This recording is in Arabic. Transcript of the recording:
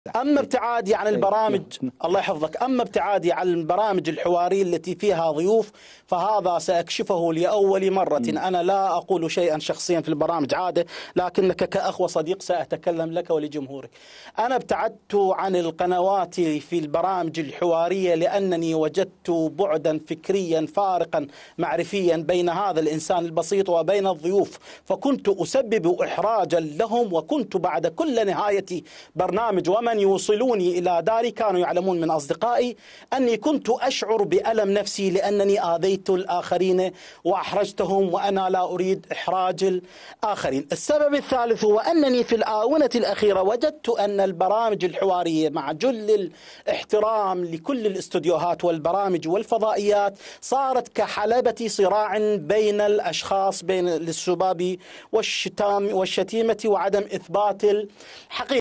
أما ابتعادي عن البرامج، الله يحفظك، أما ابتعادي عن البرامج الحوارية التي فيها ضيوف فهذا سأكشفه لأول مرة. أنا لا أقول شيئا شخصيا في البرامج عادة، لكنك كأخ وصديق سأتكلم لك ولجمهورك. أنا ابتعدت عن القنوات في البرامج الحوارية لأنني وجدت بعدا فكريا فارقا معرفيا بين هذا الإنسان البسيط وبين الضيوف، فكنت أسبب إحراجا لهم، وكنت بعد كل نهاية برنامج ومن يوصلوني إلى داري كانوا يعلمون من أصدقائي أني كنت أشعر بألم نفسي لأنني آذيت الآخرين وأحرجتهم، وأنا لا أريد إحراج الآخرين. السبب الثالث هو أنني في الآونة الأخيرة وجدت أن البرامج الحوارية مع جل الاحترام لكل الاستوديوهات والبرامج والفضائيات صارت كحلبة صراع بين الأشخاص، بين السباب والشتيمة وعدم إثبات الحقيقة.